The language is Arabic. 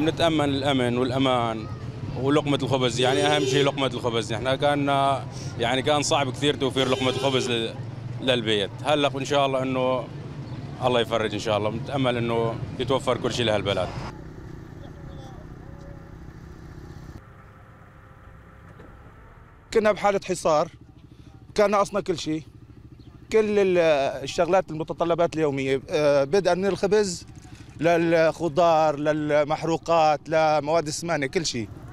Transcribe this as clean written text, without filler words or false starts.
بنتأمن الأمن والأمان ولقمة الخبز، يعني أهم شيء لقمة الخبز. احنا كان صعب كثير توفير لقمة الخبز للبيت. هلا إن شاء الله إنه الله يفرج إن شاء الله، بنتأمل إنه يتوفر كل شيء لهالبلد. كنا بحالة حصار، كان ناقصنا كل شيء، كل الشغلات المتطلبات اليومية، بدءا من الخبز للخضار للمحروقات لمواد السمانة كل شيء.